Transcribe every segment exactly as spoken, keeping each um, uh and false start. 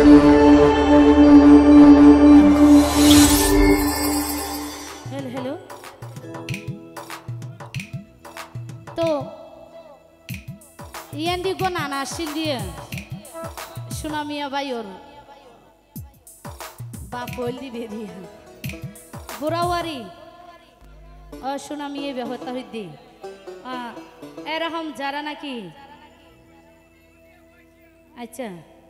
hello तो येंदी को नाना शिलिए सुनामिया भाई और बापोली बेरिया बुरावारी और सुनामिये व्यवहार हुई दी आ ऐरा हम जारा ना की अच्छा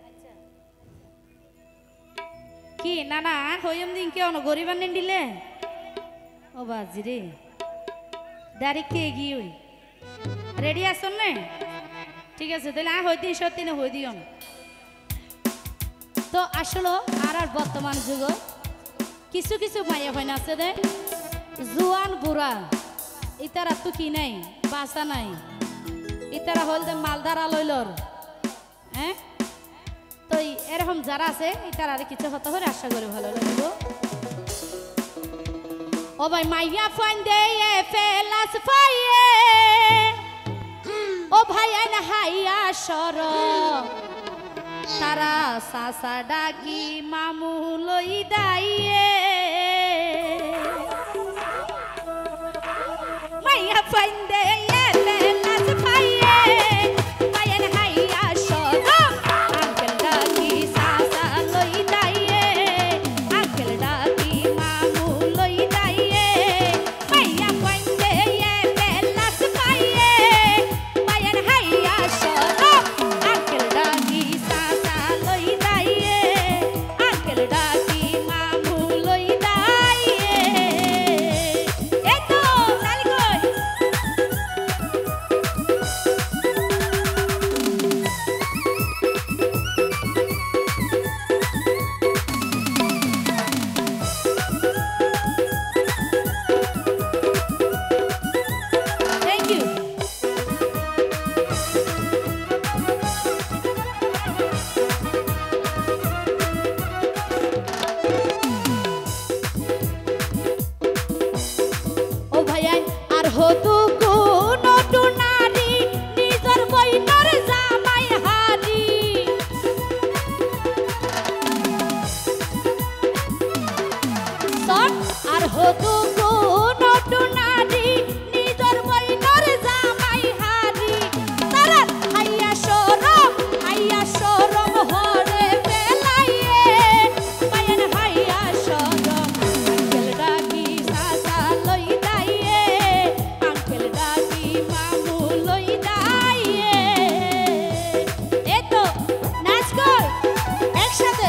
की नाना होयम दिन क्या उन्हों गोरी बनने डिले ओ बाजीरे डायरेक्ट के गी हुई रेडी है सुनने ठीक है तो लाए होती है शोती ने होती हूँ तो आशलो आरार बर्तमान जुगो किसु किसु माया होना से दे जुआन बुरा इतारा तू की नहीं बासा नहीं इतारा होल दे मालदारा लोइलोर हैं तो एर हम जारा से इतारा रे किछु होता हो आशा करे ভালো লাগলো ও ভাই মাইয়া ফাইন্দে এ ফেলাস ফাইয়ে ও ভাই আইনা হাইয়া সর তারা সাসা ডাকি মামু লই দাইয়ে মাইয়া ফাইন্দে এ ফেলাস ফাইয়ে মাইয়া হাইয়া সর আঙ্কেল ডাকি সাসা লই দাইয়ে আঙ্কেল ডাকি মামু লই দাইয়ে মাইয়া ফাইন্দে এ ফেলাস ফাইয়ে মাইয়া হাইয়া সর আঙ্কেল ডাকি সাসা লই দাইয়ে আঙ্কেল ডাকি মামু লই দাইয়ে এতো নালি কই থ্যাংক ইউ ও ভাইয়া আর হতু কোন টুনারি নিজর বইনর জামাই হারি সট আর হতু কোন টুনারি নিজর বইনর জামাই হারি তারা হাইয়া শরম হাইয়া শরম হরে বেলাইয়ে মায়ের হাইয়া শরম আঙ্কেল ডাকি সাসা লই দাইয়ে আঙ্কেল ডাকি মামু লই দাইয়ে এই তো নাচ কর একসাথে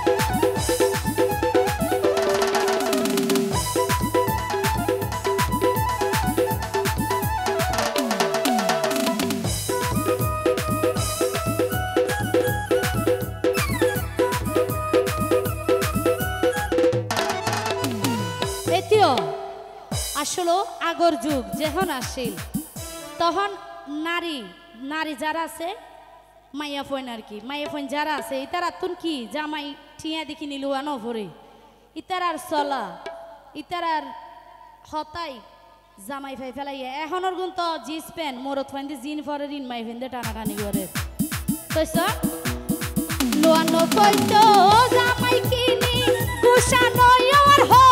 এতিও আসলে আগর যুগ যখন আসিল তখন নারী নারী যারা আছে মাইয়া ফোন আর কি মাইয়া ফোন যারা আছে ইতারা তুন কি জামাই ঠিয়া দেখি নিলুয়া ন ভরে ইতারার চলা ইতারার হতাই জামাই ফাই ফেলাইয়া এখনর গুণ তো জিন্স প্যান্ট মোরত ফাইন দিয়ে জিন ফরে রিন মাই ফেন দিয়ে টানাটানি করে তৈছ লোয়ানো কইতো জামাই কিনি কুশানো আর